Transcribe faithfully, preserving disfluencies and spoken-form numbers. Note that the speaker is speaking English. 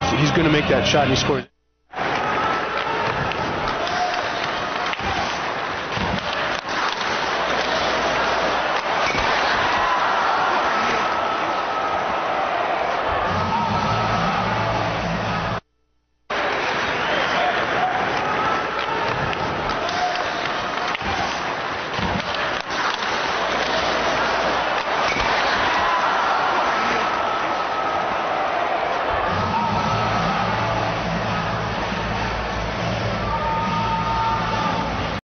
he's going to make that shot and he scores.